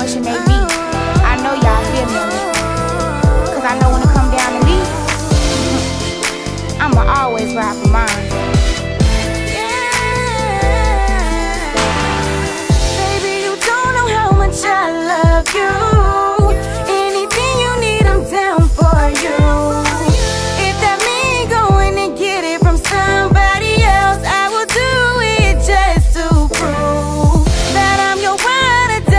situation may be, I know y'all feel me on this. Cause I know when it come down to me, I'ma always ride for mine. Baby, you don't know how much I love you. Anything you need, I'm down for you. If that means going and get it from somebody else, I will do it just to prove that I'm your ride or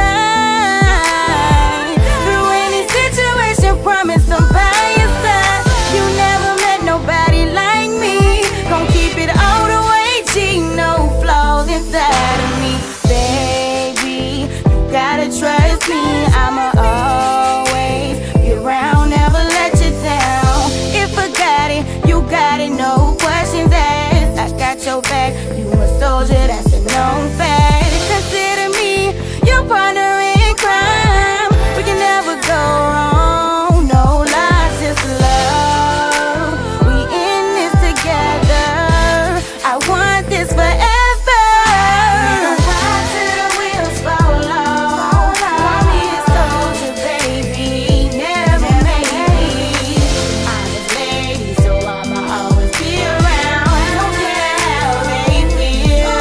die. Through any situation, promise I'm by your side. You never met nobody like me. Gon' keep it all the way, G, no flaws inside of me. Baby, you gotta trust me, I'ma always be around, never let you down. If I got it, you got it, no questions asked. I got your back, you a soldier, that's a known fact. Consider me your partner in crime. We can never go wrong, no lies, just love. We in this together, I want this forever. We gon' ride till the wheels fall off. Want me a soldier, baby, never maybe. I'm a lady, so I'ma always be around. Don't care how they feel.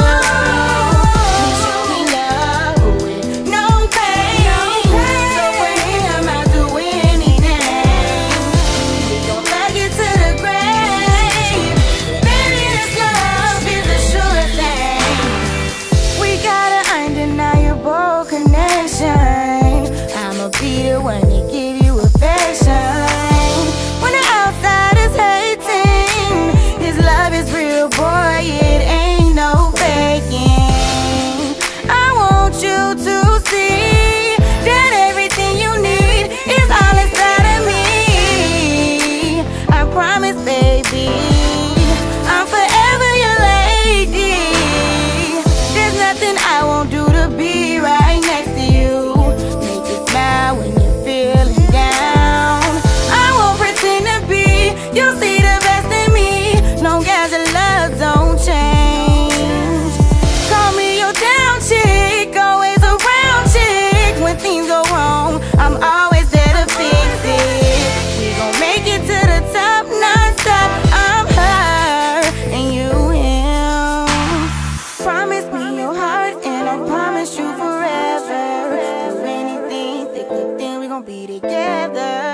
You show me love with no pain. So for him, I'll do anything. We gon' love you to the grave. Baby, this love is a sure thing. We got an undeniable connection. I'ma be the one to give you affection. When the outside is hating, this love is real, boy, it ain't no faking. I want you to see that everything you need is all inside of me. I promise, baby, I'm forever your lady. There's nothing I won't do to be right next to you. Make you smile when you're feeling down. I won't pretend to be, you'll see the best in me, long as your love don't change. Call me your down chick, always around chick. When things go wrong, I'm always there to fix it. We gon' make it to the top, non-stop. I'm her and you him. Promise me your heart and I promise you forever. Do anything, thick or thin, we gon' be together.